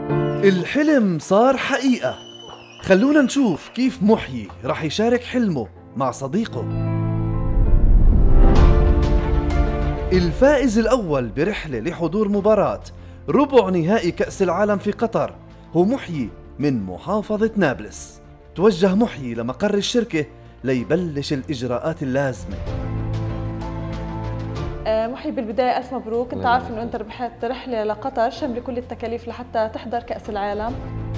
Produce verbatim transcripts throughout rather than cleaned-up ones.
الحلم صار حقيقة. خلونا نشوف كيف محيي رح يشارك حلمه مع صديقه. الفائز الأول برحلة لحضور مباراة ربع نهائي كأس العالم في قطر هو محيي من محافظة نابلس. توجه محيي لمقر الشركة ليبلش الإجراءات اللازمة. محيي، بالبداية ألف مبروك. أنت عارف إنه أنت ربحت رحلة لقطر شاملة كل التكاليف لحتى تحضر كأس العالم.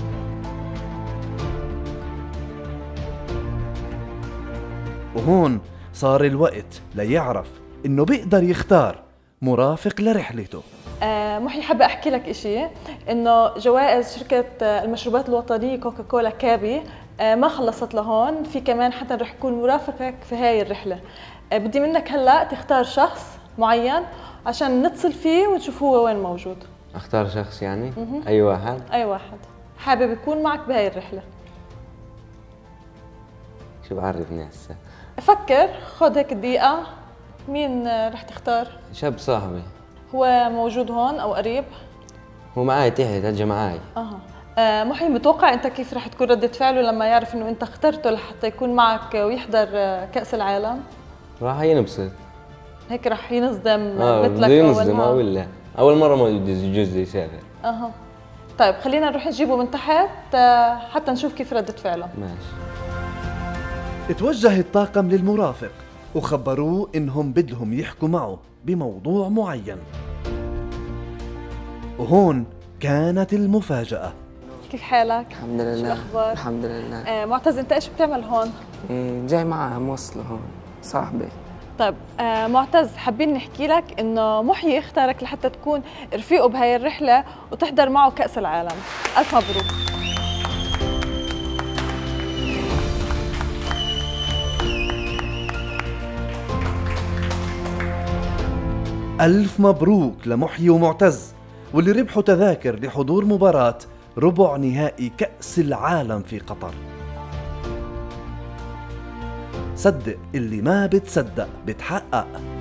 وهون صار الوقت ليعرف إنه بيقدر يختار مرافق لرحلته. آه محي، حابة أحكي لك إشي، إنه جوائز شركة المشروبات الوطنية كوكاكولا كابي آه ما خلصت لهون، في كمان حتى رح يكون مرافقك في هاي الرحلة. آه بدي منك هلأ تختار شخص معين عشان نتصل فيه ونشوف هو وين موجود. أختار شخص يعني؟ مه. أي واحد؟ أي واحد حابب يكون معك بهاي الرحلة. شو بعرفني هسه؟ فكر، خذ هيك دقيقة. مين رح تختار؟ شاب صاحبي. هو موجود هون أو قريب؟ هو معي تحت، اجى معي. اها. آه محي، متوقع انت كيف رح تكون ردة فعله لما يعرف انه انت اخترته لحتى يكون معك ويحضر كأس العالم؟ راح ينبسط. هيك رح ينصدم آه مثلك بده ينصدم اه ولا اول مرة ما يجوز يسافر. اها. طيب خلينا نروح نجيبه من تحت حتى نشوف كيف ردة فعله. ماشي. اتوجه الطاقم للمرافق وخبروه انهم بدهم يحكوا معه بموضوع معين. وهون كانت المفاجأة. كيف حالك؟ الحمد لله. شو الأخبار؟ الحمد لله. آه معتز، انت ايش بتعمل هون؟ إيه جاي معها موصله هون صاحبي. طيب آه معتز، حابين نحكي لك انه محيي اختارك لحتى تكون رفيقه بهاي الرحلة وتحضر معه كأس العالم. ألف مبروك. ألف مبروك لمحيي ومعتز واللي ربحوا تذاكر لحضور مباراة ربع نهائي كأس العالم في قطر. صدق اللي ما بتصدق بتحقق.